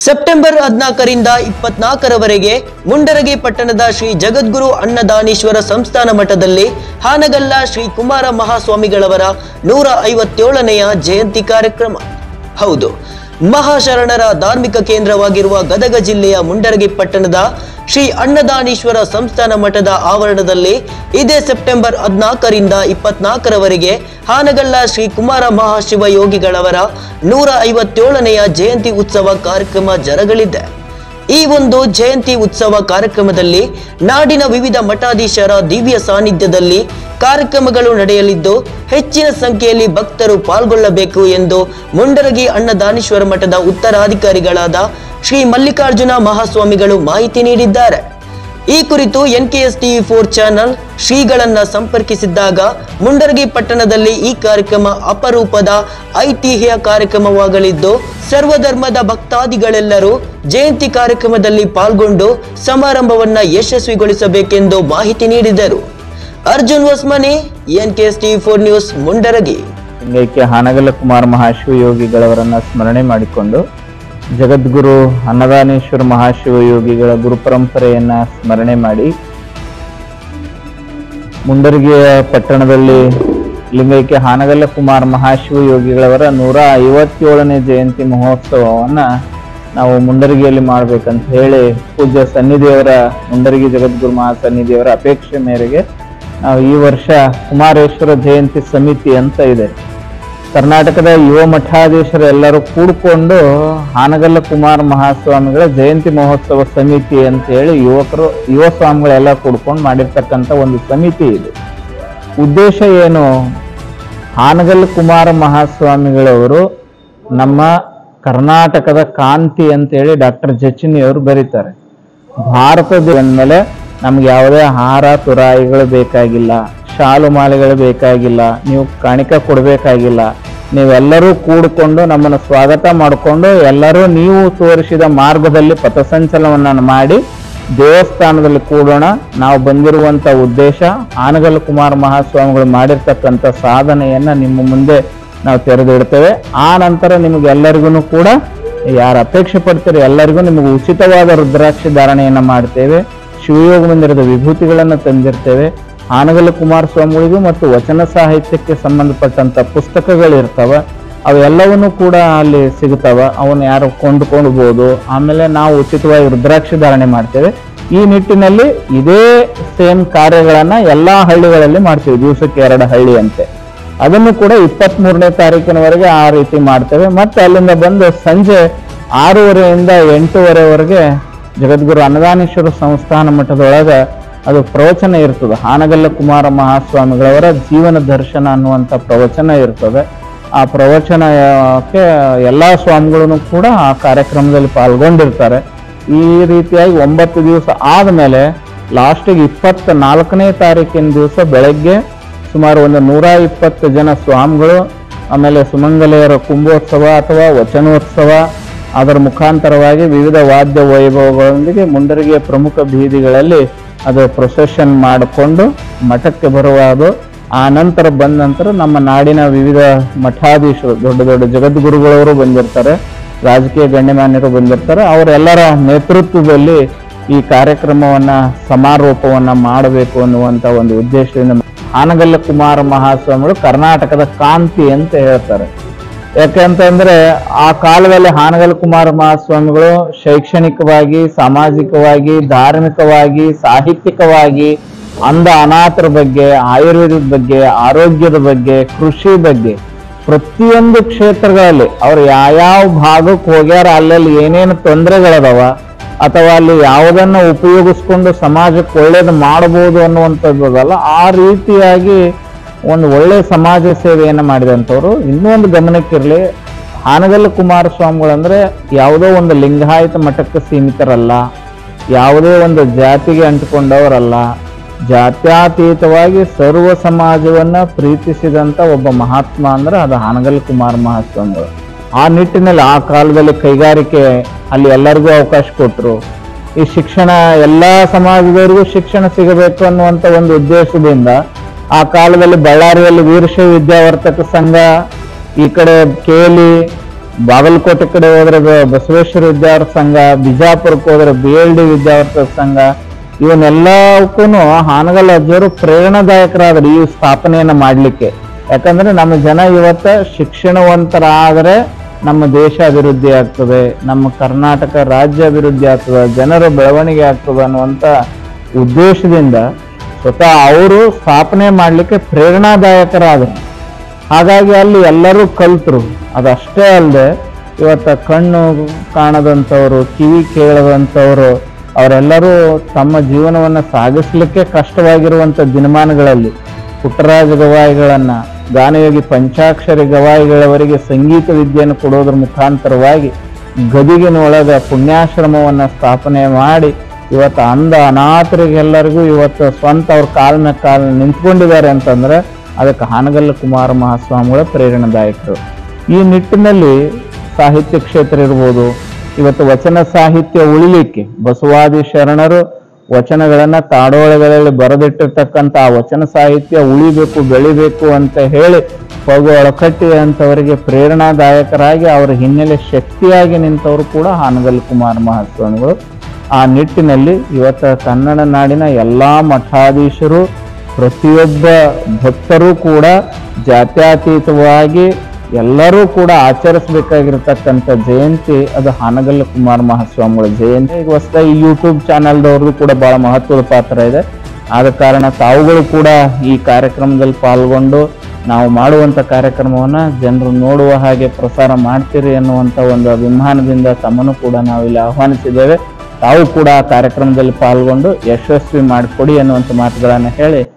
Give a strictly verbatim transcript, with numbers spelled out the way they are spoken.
September ಹದಿನಾಲ್ಕರಿಂದ ಇಪ್ಪತ್ನಾಲ್ಕರವರೆಗೆ ಮುಂಡರಗಿ ಪಟ್ಟಣದ ಶ್ರೀ ಜಗದ್ಗುರು ಅನ್ನದಾನೀಶ್ವರ ಸಂಸ್ಥಾನ ಮಠದಲ್ಲಿ ಹಾನಗಲ್ಲ ಶ್ರೀ ಕುಮಾರ ಮಹಾಸ್ವಾಮಿಗಳವರ ನೂರ ಐವತ್ತೇಳನೆಯ ಜಯಂತಿ ಕಾರ್ಯಕ್ರಮ. ಹೌದು, ಮಹಾಶರಣರ ಧಾರ್ಮಿಕ ಕೇಂದ್ರವಾಗಿರುವ ಗದಗ ಜಿಲ್ಲೆಯ ಮುಂಡರಗಿ ಪಟ್ಟಣದ ಶ್ರೀ ಅನ್ನದಾನೀಶ್ವರ ಸಂಸ್ಥಾನ ಮಠದ ಆವರಣದಲ್ಲಿ ಇದೇ ಸೆಪ್ಟೆಂಬರ್ ಹದಿನಾಲ್ಕರಿಂದ ಇಪ್ಪತ್ನಾಲ್ಕರವರೆಗೆ ಹಾನಗಲ್ಲ ಶ್ರೀ ಕುಮಾರ ಮಹಾಶಿವ ಯೋಗಿಗಳವರ ನೂರ ಐವತ್ತೇಳನೆಯ ಜಯಂತಿ ಉತ್ಸವ ಕಾರ್ಯಕ್ರಮ ಜರಗಲಿದೆ. ಈ ಒಂದು ಜಯಂತಿ ಉತ್ಸವ ಕಾರ್ಯಕ್ರಮದಲ್ಲಿ ನಾಡಿನ ವಿವಿಧ ಮಠಾಧೀಶರ ದಿವ್ಯ ಸಾನ್ನಿಧ್ಯದಲ್ಲಿ ಕಾರ್ಯಕ್ರಮಗಳು ನಡೆಯಲಿದ್ದು ಹೆಚ್ಚಿನ ಸಂಖ್ಯೆಯಲ್ಲಿ ಭಕ್ತರು ಪಾಲ್ಗೊಳ್ಳಬೇಕು ಎಂದು ಮುಂಡರಗಿ ಅನ್ನದಾನೀಶ್ವರ ಮಠದ ಉತ್ತರಾಧಿಕಾರಿಗಳಾದ ಶ್ರೀ ಮಲ್ಲಿಕಾರ್ಜುನ ಮಹಾಸ್ವಾಮಿಗಳು ಮಾಹಿತಿ ನೀಡಿದ್ದಾರೆ. ಈ ಕುರಿತು N K S TV four channel ಶ್ರೀಗಳನ್ನ ಸಂಪರ್ಕಿಸಿದ್ದಾಗ ಮುಂಡರಗಿ ಪಟ್ಟಣದಲ್ಲಿ ಈ ಕಾರ್ಯಕ್ರಮ ಅಪರೂಪದ ಐತಿಹ್ಯ ಕಾರ್ಯಕ್ರಮವಾಗಲಿದ್ದು ಸರ್ವಧರ್ಮದ ಭಕ್ತಾದಿಗಳೆಲ್ಲರೂ ಜಯಂತಿ ಕಾರ್ಯಕ್ರಮದಲ್ಲಿ ಪಾಲ್ಗೊಂಡು ಸಮಾರಂಭವನ್ನ ಯಶಸ್ವಿಗೊಳಿಸಬೇಕೆಂದು ಮಾಹಿತಿ ನೀಡಿದರು. Arjun Vasmani, N K S TV four news, Mundargi. ಲಿಂಗೈಕ್ಯ ಹಾನಗಲ್ಲ ಕುಮಾರ ಮಹಾಶಿವ ಯೋಗಿಗಳವರನ್ನ ಸ್ಮರಣೆ ಮಾಡಿಕೊಂಡು ಜಗದ್ಗುರು ಅನ್ನದಾನೀಶ್ವರ ಮಹಾಶಿವ ಯೋಗಿಗಳ ಗುರು ಪರಂಪರೆಯನ್ನ ಸ್ಮರಣೆ ಮಾಡಿ ಮುಂಡರಗಿಯ ಪಟ್ಟಣದಲ್ಲಿ ಲಿಂಗೈಕ್ಯ ಹಾನಗಲ್ಲ ಕುಮಾರ ಮಹಾಶಿವ ಯೋಗಿಗಳವರ ನೂರ ಐವತ್ತೇಳನೇ ಜಯಂತಿ ಮಹೋತ್ಸವವನ್ನ ನಾವು ಮುಂಡರಗಿಯಲ್ಲಿ ಮಾಡ್ಬೇಕಂತ ಹೇಳಿ ಪೂಜ್ಯ ಸನ್ನಿಧಿಯವರ ಮುಂಡರಗಿ ಜಗದ್ಗುರು ಮಹಾಸನ್ನಿಧಿಯವರ ಅಪೇಕ್ಷೆ ಮೇರೆಗೆ ನಾವು ಈ ವರ್ಷ ಕುಮಾರೇಶ್ವರ ಜಯಂತಿ ಸಮಿತಿ ಅಂತ ಇದೆ, ಕರ್ನಾಟಕದ ಯುವ ಮಠಾಧೀಶರು ಎಲ್ಲರೂ ಕೂಡ್ಕೊಂಡು ಹಾನಗಲ್ಲ ಕುಮಾರ ಮಹಾಸ್ವಾಮಿಗಳ ಜಯಂತಿ ಮಹೋತ್ಸವ ಸಮಿತಿ ಅಂತ ಹೇಳಿ ಯುವಕರು ಯುವ ಸ್ವಾಮಿಗಳೆಲ್ಲ ಕೂಡ್ಕೊಂಡು ಮಾಡಿರ್ತಕ್ಕಂಥ ಒಂದು ಸಮಿತಿ ಇದೆ. ಉದ್ದೇಶ ಏನು? ಹಾನಗಲ್ಲ ಕುಮಾರ ಮಹಾಸ್ವಾಮಿಗಳವರು ನಮ್ಮ ಕರ್ನಾಟಕದ ಕಾಂತಿ ಅಂತ ಹೇಳಿ ಡಾಕ್ಟರ್ ಜಚಿನಿ ಅವರು ಬರೀತಾರೆ. ಭಾರತದ ಮೇಲೆ ನಮ್ಗೆ ಯಾವುದೇ ಹಾರ ತುರಾಯಿಗಳು ಬೇಕಾಗಿಲ್ಲ, ಶಾಲು ಮಾಲೆಗಳು ಬೇಕಾಗಿಲ್ಲ, ನೀವು ಕಾಣಿಕ ಕೊಡಬೇಕಾಗಿಲ್ಲ. ನೀವೆಲ್ಲರೂ ಕೂಡಿಕೊಂಡು ನಮ್ಮನ್ನು ಸ್ವಾಗತ ಮಾಡಿಕೊಂಡು ಎಲ್ಲರೂ ನೀವು ತೋರಿಸಿದ ಮಾರ್ಗದಲ್ಲಿ ಪಥಸಂಚಲನವನ್ನು ಮಾಡಿ ದೇವಸ್ಥಾನದಲ್ಲಿ ಕೂಡೋಣ. ನಾವು ಬಂದಿರುವಂಥ ಉದ್ದೇಶ ಹಾನಗಲ್ಲ ಕುಮಾರ ಮಹಾಸ್ವಾಮಿಗಳು ಮಾಡಿರ್ತಕ್ಕಂಥ ಸಾಧನೆಯನ್ನ ನಿಮ್ಮ ಮುಂದೆ ನಾವು ತೆರೆದಿಡ್ತೇವೆ. ಆ ನಂತರ ನಿಮಗೆಲ್ಲರಿಗೂ ಕೂಡ ಯಾರು ಅಪೇಕ್ಷೆ ಪಡ್ತೀರಿ ಎಲ್ಲರಿಗೂ ನಿಮಗೆ ಉಚಿತವಾದ ರುದ್ರಾಕ್ಷಿ ಧಾರಣೆಯನ್ನ ಮಾಡ್ತೇವೆ. ಶಿವಯೋಗ ಮಂದಿರದ ವಿಭೂತಿಗಳನ್ನು ತಂದಿರ್ತೇವೆ. ಹಾನಗಲ್ಲ ಕುಮಾರಸ್ವಾಮಿಗಳಿಗೂ ಮತ್ತು ವಚನ ಸಾಹಿತ್ಯಕ್ಕೆ ಸಂಬಂಧಪಟ್ಟಂತ ಪುಸ್ತಕಗಳಿರ್ತಾವ, ಅವೆಲ್ಲವನ್ನೂ ಕೂಡ ಅಲ್ಲಿ ಸಿಗ್ತಾವ. ಅವನ್ನ ಯಾರು ಕೊಂಡುಕೊಳ್ಬಹುದು. ಆಮೇಲೆ ನಾವು ಉಚಿತವಾಗಿ ರುದ್ರಾಕ್ಷಿ ಧಾರಣೆ ಮಾಡ್ತೇವೆ. ಈ ನಿಟ್ಟಿನಲ್ಲಿ ಇದೇ ಸೇಮ್ ಕಾರ್ಯಗಳನ್ನ ಎಲ್ಲಾ ಹಳ್ಳಿಗಳಲ್ಲಿ ಮಾಡ್ತೀವಿ, ದಿವಸಕ್ಕೆ ಎರಡು ಹಳ್ಳಿ ಅಂತೆ. ಅದನ್ನು ಕೂಡ ಇಪ್ಪತ್ತ್ ಮೂರನೇ ತಾರೀಕಿನವರೆಗೆ ಆ ರೀತಿ ಮಾಡ್ತೇವೆ. ಮತ್ತೆ ಅಲ್ಲಿಂದ ಬಂದು ಸಂಜೆ ಆರೂವರೆಯಿಂದ ಎಂಟೂವರೆವರೆಗೆ ಜಗದ್ಗುರು ಅನ್ನದಾನೀಶ್ವರ ಸಂಸ್ಥಾನ ಮಠದೊಳಗ ಅದು ಪ್ರವಚನ ಇರ್ತದೆ. ಹಾನಗಲ್ಲ ಕುಮಾರ ಮಹಾಸ್ವಾಮಿಗಳವರ ಜೀವನ ದರ್ಶನ ಅನ್ನುವಂಥ ಪ್ರವಚನ ಇರ್ತದೆ. ಆ ಪ್ರವಚನಕ್ಕೆ ಎಲ್ಲಾ ಸ್ವಾಮಿಗಳನ್ನು ಕೂಡ ಆ ಕಾರ್ಯಕ್ರಮದಲ್ಲಿ ಪಾಲ್ಗೊಂಡಿರ್ತಾರೆ. ಈ ರೀತಿಯಾಗಿ ಒಂಬತ್ತು ದಿವಸ ಆದ್ಮೇಲೆ ಲಾಸ್ಟಿಗೆ ಇಪ್ಪತ್ತ ನಾಲ್ಕನೇ ತಾರೀಕಿನ ದಿವಸ ಬೆಳಗ್ಗೆ ಸುಮಾರು ಒಂದು ನೂರ ಇಪ್ಪತ್ತು ಜನ ಸ್ವಾಮಿಗಳು, ಆಮೇಲೆ ಸುಮಂಗಲೆಯರ ಕುಂಭೋತ್ಸವ ಅಥವಾ ವಚನೋತ್ಸವ, ಅದರ ಮುಖಾಂತರವಾಗಿ ವಿವಿಧ ವಾದ್ಯ ವೈಭವಗಳೊಂದಿಗೆ ಮುಂಡರಗಿಯ ಪ್ರಮುಖ ಬೀದಿಗಳಲ್ಲಿ ಅದು ಪ್ರೊಸೆಷನ್ ಮಾಡಿಕೊಂಡು ಮಠಕ್ಕೆ ಬರುವುದು. ಆ ನಂತರ ಬಂದ ನಂತರ ನಮ್ಮ ನಾಡಿನ ವಿವಿಧ ಮಠಾಧೀಶರು, ದೊಡ್ಡ ದೊಡ್ಡ ಜಗದ್ಗುರುಗಳವರು ಬಂದಿರ್ತಾರೆ, ರಾಜಕೀಯ ಗಣ್ಯಮಾನ್ಯರು ಬಂದಿರ್ತಾರೆ. ಅವರೆಲ್ಲರ ನೇತೃತ್ವದಲ್ಲಿ ಈ ಕಾರ್ಯಕ್ರಮವನ್ನ ಸಮಾರೋಪವನ್ನ ಮಾಡಬೇಕು ಅನ್ನುವಂಥ ಒಂದು ಉದ್ದೇಶದಿಂದ ಹಾನಗಲ್ಲ ಕುಮಾರ ಮಹಾಸ್ವಾಮಿಗಳು ಕರ್ನಾಟಕದ ಕಾಂತಿ ಅಂತ ಹೇಳ್ತಾರೆ. ಯಾಕಂತಂದ್ರೆ ಆ ಕಾಲದಲ್ಲಿ ಹಾನಗಲ್ಲ ಕುಮಾರ ಮಹಾಸ್ವಾಮಿಗಳು ಶೈಕ್ಷಣಿಕವಾಗಿ, ಸಾಮಾಜಿಕವಾಗಿ, ಧಾರ್ಮಿಕವಾಗಿ, ಸಾಹಿತ್ಯಿಕವಾಗಿ, ಅಂಧ ಅನಾಥರ ಬಗ್ಗೆ, ಆಯುರ್ವೇದದ ಬಗ್ಗೆ, ಆರೋಗ್ಯದ ಬಗ್ಗೆ, ಕೃಷಿ ಬಗ್ಗೆ ಪ್ರತಿಯೊಂದು ಕ್ಷೇತ್ರಗಳಲ್ಲಿ ಅವ್ರು ಯಾವ್ಯಾವ ಭಾಗಕ್ಕೆ ಹೋಗ್ಯಾರ, ಅಲ್ಲಲ್ಲಿ ಏನೇನು ತೊಂದರೆಗಳದಾವ ಅಥವಾ ಅಲ್ಲಿ ಯಾವುದನ್ನ ಉಪಯೋಗಿಸ್ಕೊಂಡು ಸಮಾಜಕ್ಕೆ ಒಳ್ಳೇದು ಮಾಡಬಹುದು ಅನ್ನುವಂಥದ್ದಲ್ಲ, ಆ ರೀತಿಯಾಗಿ ಒಂದು ಒಳ್ಳೆ ಸಮಾಜ ಸೇವೆಯನ್ನು ಮಾಡಿದಂಥವ್ರು. ಇನ್ನೂ ಒಂದು ಗಮನಕ್ಕಿರಲಿ, ಹಾನಗಲ್ಲ ಕುಮಾರಸ್ವಾಮಿಗಳಂದ್ರೆ ಯಾವುದೋ ಒಂದು ಲಿಂಗಾಯತ ಮಠಕ್ಕೆ ಸೀಮಿತರಲ್ಲ, ಯಾವುದೇ ಒಂದು ಜಾತಿಗೆ ಅಂಟಿಕೊಂಡವರಲ್ಲ. ಜಾತ್ಯಾತೀತವಾಗಿ ಸರ್ವ ಸಮಾಜವನ್ನ ಪ್ರೀತಿಸಿದಂಥ ಒಬ್ಬ ಮಹಾತ್ಮ ಅಂದ್ರೆ ಅದು ಹಾನಗಲ್ಲ ಕುಮಾರ ಮಹಾಸ್ವಾಮಿಗಳು. ಆ ನಿಟ್ಟಿನಲ್ಲಿ ಆ ಕಾಲದಲ್ಲಿ ಕೈಗಾರಿಕೆ ಅಲ್ಲಿ ಎಲ್ಲರಿಗೂ ಅವಕಾಶ ಕೊಟ್ಟರು. ಈ ಶಿಕ್ಷಣ ಎಲ್ಲ ಸಮಾಜದವರಿಗೂ ಶಿಕ್ಷಣ ಸಿಗಬೇಕು ಅನ್ನುವಂಥ ಒಂದು ಉದ್ದೇಶದಿಂದ ಆ ಕಾಲದಲ್ಲಿ ಬಳ್ಳಾರಿಯಲ್ಲಿ ವೀರಶೈವ ವಿದ್ಯಾವರ್ತಕ ಸಂಘ, ಈ ಕಡೆ ಕೇಲಿ, ಬಾಗಲಕೋಟೆ ಕಡೆ ಹೋದ್ರೆ ಬ- ಬಸವೇಶ್ವರ ವಿದ್ಯಾವರ್ತ ಸಂಘ, ಬಿಜಾಪುರಕ್ಕೆ ಹೋದ್ರೆ ಬಿ ಎಲ್ ಡಿ ವಿದ್ಯಾವರ್ತ ಸಂಘ, ಇವನ್ನೆಲ್ಲಕ್ಕೂ ಹಾನಗಲ್ ಅಜ್ಜವರು ಪ್ರೇರಣಾದಾಯಕರಾದ್ರು ಈ ಸ್ಥಾಪನೆಯನ್ನ ಮಾಡ್ಲಿಕ್ಕೆ. ಯಾಕಂದ್ರೆ ನಮ್ಮ ಜನ ಇವತ್ತ ಶಿಕ್ಷಣವಂತರಾದರೆ ನಮ್ಮ ದೇಶ ಅಭಿವೃದ್ಧಿ ಆಗ್ತದೆ, ನಮ್ಮ ಕರ್ನಾಟಕ ರಾಜ್ಯ ಅಭಿವೃದ್ಧಿ ಆಗ್ತದೆ, ಜನರ ಬೆಳವಣಿಗೆ ಆಗ್ತದೆ ಅನ್ನುವಂತ ಉದ್ದೇಶದಿಂದ ಸ್ವತಃ ಅವರು ಸ್ಥಾಪನೆ ಮಾಡ್ಲಿಕ್ಕೆ ಪ್ರೇರಣಾದಾಯಕರಾದರು. ಹಾಗಾಗಿ ಅಲ್ಲಿ ಎಲ್ಲರೂ ಕಲ್ತರು. ಅದಷ್ಟೇ ಅಲ್ಲದೆ ಇವತ್ತ ಕಣ್ಣು ಕಾಣದಂಥವ್ರು, ಕಿವಿ ಕೇಳದಂಥವ್ರು, ಅವರೆಲ್ಲರೂ ತಮ್ಮ ಜೀವನವನ್ನು ಸಾಗಿಸ್ಲಿಕ್ಕೆ ಕಷ್ಟವಾಗಿರುವಂಥ ದಿನಮಾನಗಳಲ್ಲಿ ಪುಟ್ಟರಾಜ ಗವಾಯಿಗಳನ್ನ, ಗಾನಯೋಗಿ ಪಂಚಾಕ್ಷರಿ ಗವಾಯಿಗಳವರಿಗೆ ಸಂಗೀತ ವಿದ್ಯೆಯನ್ನು ಕೊಡೋದ್ರ ಮುಖಾಂತರವಾಗಿ ಗದಿಗಿನೊಳಗ ಪುಣ್ಯಾಶ್ರಮವನ್ನ ಸ್ಥಾಪನೆ ಮಾಡಿ ಇವತ್ತು ಅಂಧ ಅನಾಥರಿಗೆಲ್ಲರಿಗೂ ಇವತ್ತು ಸ್ವಂತ ಅವ್ರ ಕಾಲ ಮೇಲೆ ಕಾಲ ನಿಂತ್ಕೊಂಡಿದ್ದಾರೆ ಅಂತಂದ್ರೆ ಅದಕ್ಕೆ ಹಾನಗಲ್ಲ ಕುಮಾರ ಮಹಾಸ್ವಾಮಿಗಳ ಪ್ರೇರಣಾದಾಯಕರು. ಈ ನಿಟ್ಟಿನಲ್ಲಿ ಸಾಹಿತ್ಯ ಕ್ಷೇತ್ರ ಇರ್ಬೋದು, ಇವತ್ತು ವಚನ ಸಾಹಿತ್ಯ ಉಳಿಲಿಕ್ಕೆ ಬಸವಾದಿ ಶರಣರು ವಚನಗಳನ್ನ ತಾಡೋಳಗಳಲ್ಲಿ ಬರೆದಿಟ್ಟಿರ್ತಕ್ಕಂಥ ಆ ವಚನ ಸಾಹಿತ್ಯ ಉಳಿಬೇಕು, ಬೆಳಿಬೇಕು ಅಂತ ಹೇಳಿ ಪಗು ಅಳಕಟ್ಟಿ ಅಂತವರಿಗೆ ಪ್ರೇರಣಾದಾಯಕರಾಗಿ ಅವರ ಹಿನ್ನೆಲೆ ಶಕ್ತಿಯಾಗಿ ನಿಂತವರು ಕೂಡ ಹಾನಗಲ್ ಕುಮಾರ ಮಹಾಸ್ವಾಮಿಗಳು. ಆ ನಿಟ್ಟಿನಲ್ಲಿ ಇವತ್ತು ಕನ್ನಡ ನಾಡಿನ ಎಲ್ಲಾ ಮಠಾಧೀಶರು, ಪ್ರತಿಯೊಬ್ಬ ಭಕ್ತರು ಕೂಡ ಜಾತ್ಯತೀತವಾಗಿ ಎಲ್ಲರೂ ಕೂಡ ಆಚರಿಸಬೇಕಾಗಿರ್ತಕ್ಕಂಥ ಜಯಂತಿ ಅದು ಹಾನಗಲ್ಲ ಕುಮಾರ ಮಹಾಸ್ವಾಮಿಗಳ ಜಯಂತಿ. ಈಗ ಹೊಸದಾಗಿ ಯೂಟ್ಯೂಬ್ ಚಾನಲ್ದವ್ರದ್ದು ಕೂಡ ಬಹಳ ಮಹತ್ವದ ಪಾತ್ರ ಇದೆ. ಆದ ಕಾರಣ ತಾವುಗಳು ಕೂಡ ಈ ಕಾರ್ಯಕ್ರಮದಲ್ಲಿ ಪಾಲ್ಗೊಂಡು ನಾವು ಮಾಡುವಂತ ಕಾರ್ಯಕ್ರಮವನ್ನ ಜನರು ನೋಡುವ ಹಾಗೆ ಪ್ರಸಾರ ಮಾಡ್ತೀರಿ ಅನ್ನುವಂತ ಒಂದು ಅಭಿಮಾನದಿಂದ ತಮ್ಮನ್ನು ಕೂಡ ನಾವಿಲ್ಲಿ ಆಹ್ವಾನಿಸಿದ್ದೇವೆ. ತಾವು ಕೂಡ ಆ ಕಾರ್ಯಕ್ರಮದಲ್ಲಿ ಪಾಲ್ಗೊಂಡು ಯಶಸ್ವಿ ಮಾಡಿಕೊಡಿ ಅನ್ನುವಂಥ ಮಾತುಗಳನ್ನು ಹೇಳಿ